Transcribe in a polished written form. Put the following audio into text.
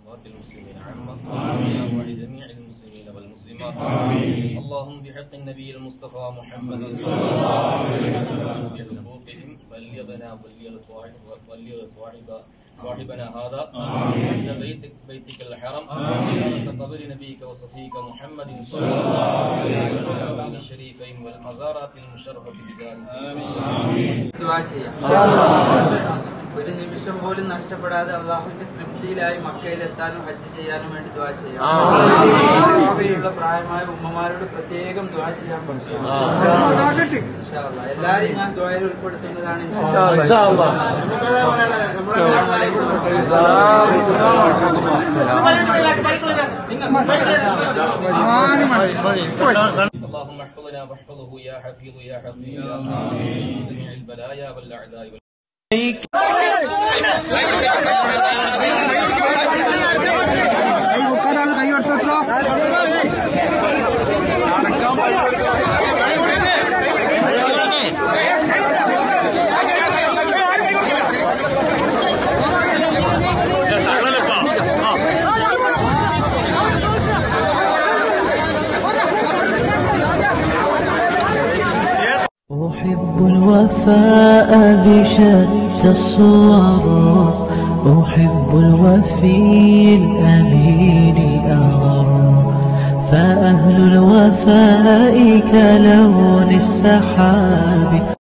المسلمين عامة ولجميع المسلمين والمسلمات. اللهم بحق النبي المصطفى محمد صلى الله عليه وسلم بحقوقهم بلغنا بلغ صاحبنا هذا عند بيتك الحرم عند قبر نبيك وصفيك محمد صلى الله عليه وسلم الشريفين والمزارات المشرفة بدار ഒരു നിമിഷം പോലും നഷ്ടപ്പെടാതെ അള്ളാഹുവിന്റെ തൃപ്തിയിലായി മക്കയിലെത്താനും ഹജ്ജ് ചെയ്യാനും വേണ്ടി ദുആ ചെയ്യാം. പ്രായമായ ഉമ്മമാരോട് പ്രത്യേകം ദുആ ചെയ്യാൻ പറ്റും. എല്ലാരും ഞാൻ ദുആയിൽ ഉൾപ്പെടുത്തുന്നതാണ്. اللهم احفظنا واحفظه يا حفيظ يا حفيظ يا من جميع البلايا والاعداء. أحب الوفاء بشتى الصور، أحب الوفي الأمين الأغر، فأهل الوفاء كلون السحاب.